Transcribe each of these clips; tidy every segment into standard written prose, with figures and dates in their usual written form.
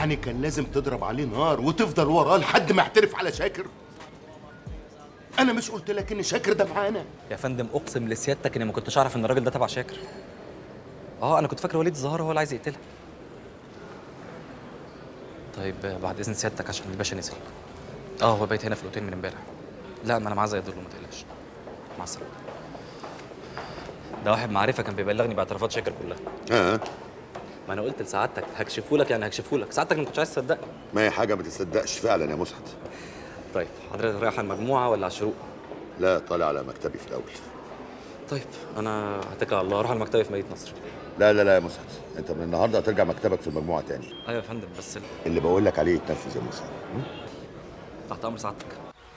يعني كان لازم تضرب عليه نار وتفضل وراه لحد ما يعترف على شاكر؟ انا مش قلت لك ان شاكر ده معانا؟ يا فندم اقسم لسيادتك اني ما كنتش اعرف ان الراجل ده تبع شاكر. انا كنت فاكر وليد الزهار هو اللي عايز يقتلها. طيب بعد اذن سيادتك عشان الباشا نزل. هو بايت هنا في الاوتيل من امبارح. لا، ما انا معاه زي الدور، ما تقلقش. مع السلامه. ده واحد معرفه كان بيبلغني باعترافات شاكر كلها. ما انا قلت لسعادتك هكشفهولك، يعني هكشفهولك، سعادتك ما كنتش عايز تصدقني. ما هي حاجه ما تصدقش فعلا يا مسعد. طيب حضرتك رايح على المجموعه ولا على الشروق؟ لا، طالع على مكتبي في الاول. طيب انا هتكل على الله، اروح على مكتبي في مدينه نصر. لا لا لا يا مسعد، انت من النهارده هترجع مكتبك في المجموعه تاني. ايوه يا فندم، بس اللي بقول لك عليه يتنفذ يا مسعد. تحت امر سعادتك.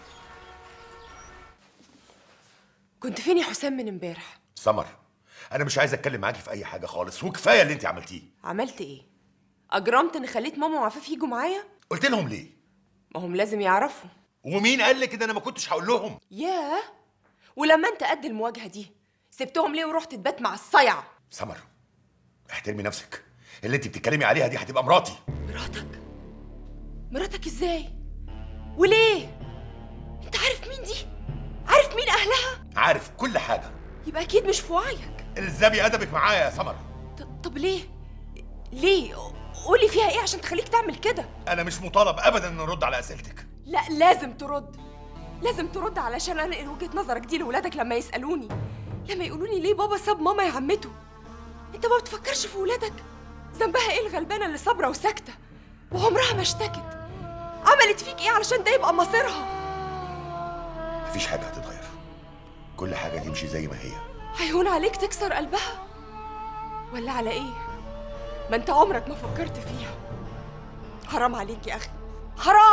كنت فين يا حسام من امبارح؟ سمر، انا مش عايز اتكلم معاكي في اي حاجه خالص، وكفايه اللي انت عملتيه. عملت ايه؟ اجرمت ان خليت ماما وعفاف يجوا معايا؟ قلت لهم ليه؟ ما هم لازم يعرفوا. ومين قال لك ان انا ما كنتش هقول لهم؟ ياه، ولما انت قد المواجهه دي سبتهم ليه ورحت تبات مع الصيع؟ سمر، احترمي نفسك. اللي انت بتتكلمي عليها دي هتبقى مراتي. مراتك؟ مراتك ازاي؟ وليه؟ انت عارف مين دي؟ عارف مين اهلها؟ عارف كل حاجه. يبقى اكيد مش في وعيك. الزامي ادبك معايا يا سمر. طب ليه؟ ليه؟ قولي فيها ايه عشان تخليك تعمل كده؟ انا مش مطالب ابدا ان ارد على اسئلتك. لا، لازم ترد. لازم ترد علشان انقل وجهة نظرك دي لولادك لما يسألوني، لما يقولوني ليه بابا ساب ماما يا عمته. انت ما بتفكرش في ولادك؟ ذنبها ايه الغلبانة اللي صابرة وساكتة وعمرها ما اشتكت؟ عملت فيك ايه علشان ده يبقى مصيرها؟ مفيش حاجه هتتغير، كل حاجه تمشي زي ما هي. هيهون عليك تكسر قلبها؟ ولا على ايه؟ ما انت عمرك ما فكرت فيها. حرام عليك يا اخي، حرام.